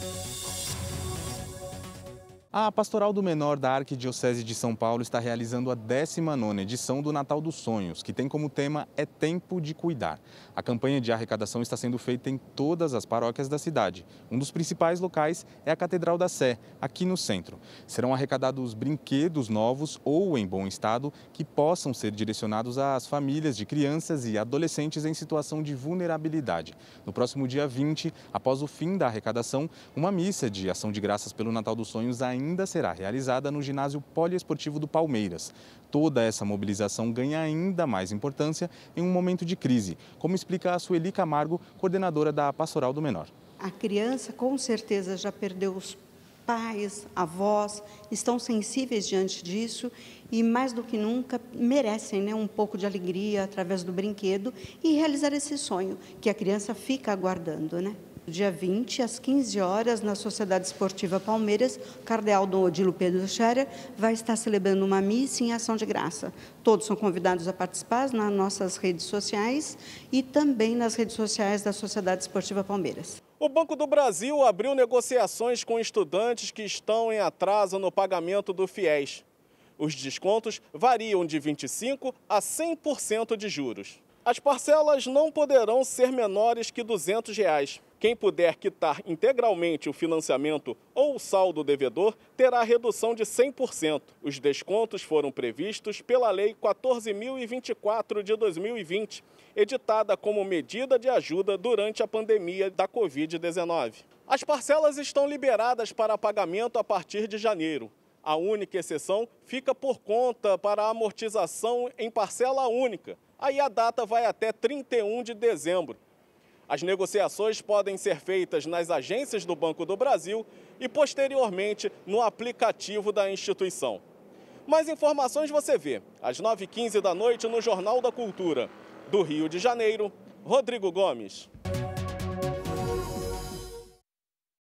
A Pastoral do Menor da Arquidiocese de São Paulo está realizando a 19ª edição do Natal dos Sonhos, que tem como tema É Tempo de Cuidar. A campanha de arrecadação está sendo feita em todas as paróquias da cidade. Um dos principais locais é a Catedral da Sé, aqui no centro. Serão arrecadados brinquedos novos ou em bom estado que possam ser direcionados às famílias de crianças e adolescentes em situação de vulnerabilidade. No próximo dia 20, após o fim da arrecadação, uma missa de ação de graças pelo Natal dos Sonhos ainda será realizada no ginásio poliesportivo do Palmeiras. Toda essa mobilização ganha ainda mais importância em um momento de crise, como explica a Sueli Camargo, coordenadora da Pastoral do Menor. A criança com certeza já perdeu os pais, avós, estão sensíveis diante disso e mais do que nunca merecem, um pouco de alegria através do brinquedo e realizar esse sonho que a criança fica aguardando, Dia 20, às 15 horas, na Sociedade Esportiva Palmeiras, o cardeal Dom Odilo Pedro Scherer vai estar celebrando uma missa em ação de graça. Todos são convidados a participar nas nossas redes sociais e também nas redes sociais da Sociedade Esportiva Palmeiras. O Banco do Brasil abriu negociações com estudantes que estão em atraso no pagamento do FIES. Os descontos variam de 25% a 100% de juros. As parcelas não poderão ser menores que R$ 200. Quem puder quitar integralmente o financiamento ou o saldo devedor terá redução de 100%. Os descontos foram previstos pela Lei 14.024 de 2020, editada como medida de ajuda durante a pandemia da Covid-19. As parcelas estão liberadas para pagamento a partir de janeiro. A única exceção fica por conta para a amortização em parcela única. Aí a data vai até 31 de dezembro. As negociações podem ser feitas nas agências do Banco do Brasil e, posteriormente, no aplicativo da instituição. Mais informações você vê às 9h15 da noite no Jornal da Cultura. Do Rio de Janeiro, Rodrigo Gomes.